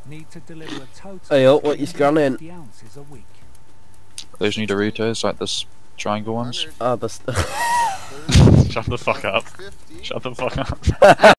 need to deliver a total Hey up, what you scanning? ounces a week. Those Nidoritos, like this triangle ones. Ah, the Shut the fuck up. Shut the fuck up.